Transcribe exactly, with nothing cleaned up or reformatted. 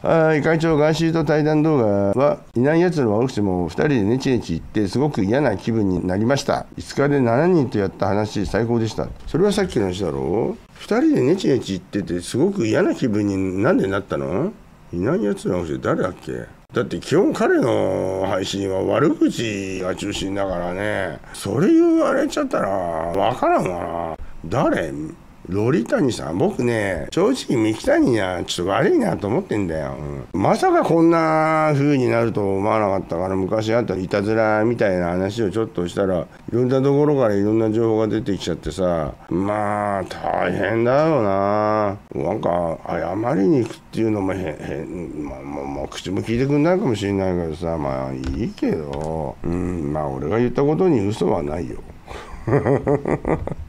はい、会長、ガーシーと対談動画はいないやつらは多くてもふたりでネチネチ言ってすごく嫌な気分になりました。いつかでしちにんとやった話最高でした。それはさっきの話だろう。ふたりでネチネチ言っててすごく嫌な気分になんでなったの？いないやつらは多くて誰だっけ？だって基本彼の配信は悪口が中心だからね。それ言われちゃったらわからんわな。誰？ロリタニさん。僕ね、正直三木谷にはちょっと悪いなと思ってんだよ、うん、まさかこんな風になると思わなかったから。昔あったいたずらみたいな話をちょっとしたらいろんなところからいろんな情報が出てきちゃってさ、まあ大変だよな。なんか謝りに行くっていうのもへん、まあ、まあ、まあ、口も聞いてくんないかもしれないけどさ、まあいいけど、うん、まあ俺が言ったことに嘘はないよ